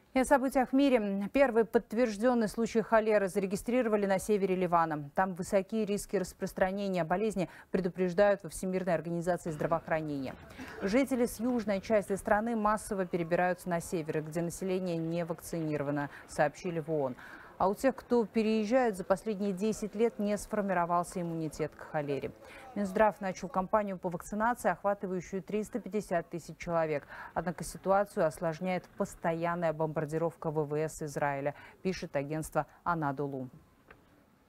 И о событиях в мире. Первый подтвержденный случай холеры зарегистрировали на севере Ливана. Там высокие риски распространения болезни, предупреждают во Всемирной организации здравоохранения. Жители с южной части страны массово перебираются на север, где население не вакцинировано, сообщили в ООН. А у тех, кто переезжает, за последние 10 лет не сформировался иммунитет к холере. Минздрав начал кампанию по вакцинации, охватывающую 350 тысяч человек. Однако ситуацию осложняет постоянная бомбардировка ВВС Израиля, пишет агентство Анадолу.